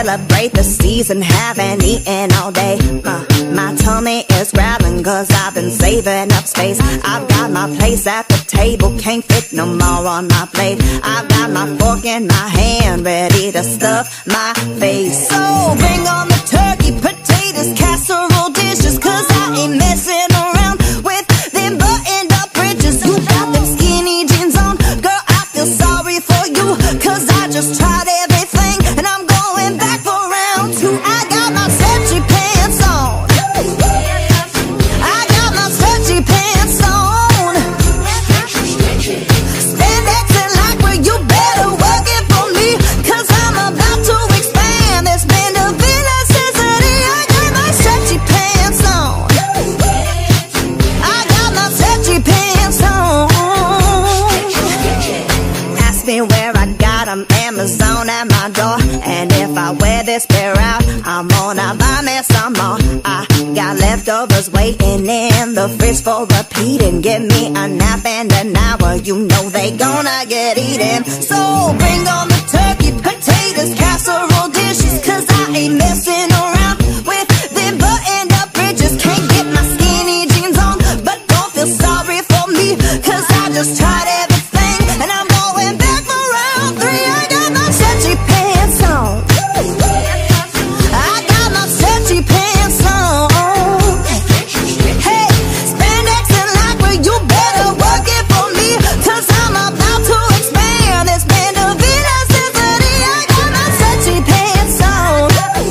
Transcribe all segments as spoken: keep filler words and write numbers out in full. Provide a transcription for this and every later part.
celebrate the season, haven't eaten all day. uh, My tummy is growling cause I've been saving up space. I've got my place at the table, can't fit no more on my plate. I've got my fork in my hand, ready to stuff my face. So bring on the turkey, potatoes, casserole dishes, cause I ain't messing around with them buttoned up bridges. You got them skinny jeans on, girl, I feel sorry for you, cause I just tried everything and I'm going back for round two. I got my stretchy pants on, I got my stretchy pants on, spandex and lycra, you better work it for me, cause I'm about to expand this band of elasticity. I got my stretchy pants on, I got my stretchy pants on. Ask me where I got them, Amazon at my door. And if I wear this pair out, I'm gonna buy me some more. I got leftovers waiting in the fridge for repeating. Give me a nap and an hour, you know they gonna get eaten. So bring on the turkey, potatoes, casserole dishes, cause I ain't messing around with them buttoned up bridges. Can't get my skinny jeans on, but don't feel sorry for me, cause I just tried everything and I'm going back for round three. I got my stretchy pants on, I got my stretchy pants on. Hey, spandex and lycra, you better work it for me, cause I'm about to expand this band of elasticity. I got my stretchy pants on,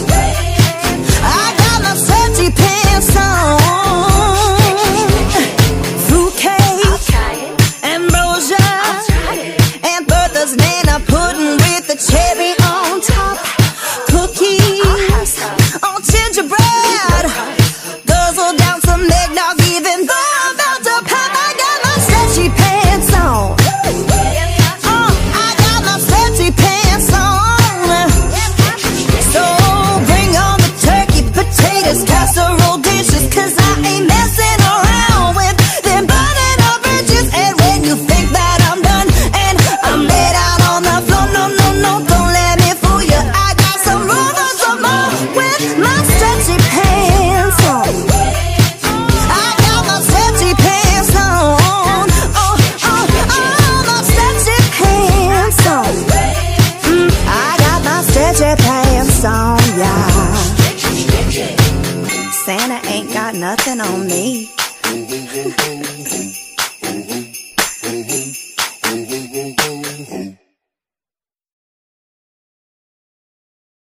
I got my stretchy pants on. Fruitcake, ambrosia, and Bertha's Nana pudding with the cherry on top. Cookies on gingerbread, guzzle down some eggnog even though I'm about to pop. I got my stretchy pants on, uh, I got my stretchy pants on. So bring on the turkey, potatoes, casserole dishes, cause I ain't messing around with them burning up bridges. And when you think that I'm done and I'm laid out on the floor, no, no, no, don't let me fool you. I got some room for some more with my stretchy pants on, I got my stretchy pants on, oh, oh, oh, my stretchy pants on. Mm, I got my stretchy pants on, yeah. Santa ain't got nothing on me.